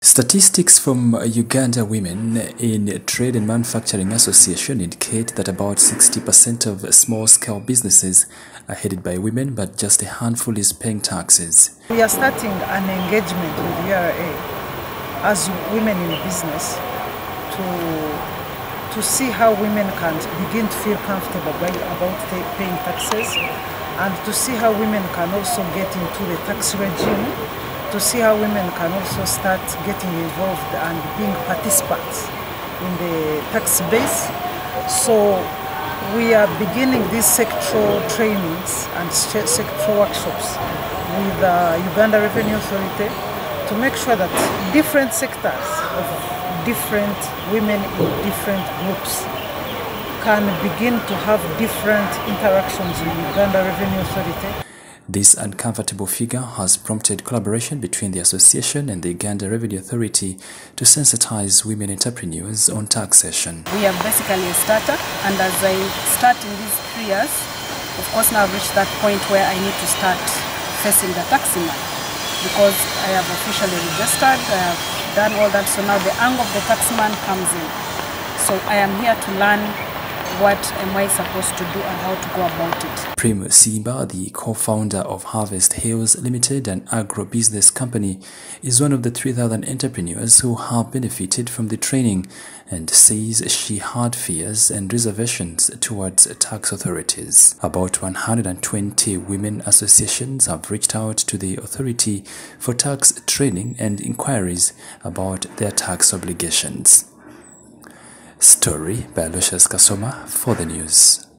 Statistics from Uganda Women in Trade and Manufacturing Association indicate that about 60% of small-scale businesses are headed by women, but just a handful is paying taxes. We are starting an engagement with URA as women in business to see how women can begin to feel comfortable about paying taxes, and to see how women can also get into the tax regime, to see how women can also start getting involved and being participants in the tax base. So we are beginning these sectoral trainings and sectoral workshops with the Uganda Revenue Authority to make sure that different sectors of different women in different groups can begin to have different interactions with Uganda Revenue Authority. This uncomfortable figure has prompted collaboration between the association and the Uganda Revenue Authority to sensitize women entrepreneurs on taxation. We are basically a startup, and as I start in these 3 years, of course now I've reached that point where I need to start facing the taxi man, because I have officially registered, I have done all that, so now the angle of the taxi man comes in. So I am here to learn what am I supposed to do and how to go about it. Prem Simba, the co-founder of Harvest Hills Limited, an agro-business company, is one of the 3,000 entrepreneurs who have benefited from the training, and says she had fears and reservations towards tax authorities. About 120 women associations have reached out to the authority for tax training and inquiries about their tax obligations. Story by Lucius Kasoma for the news.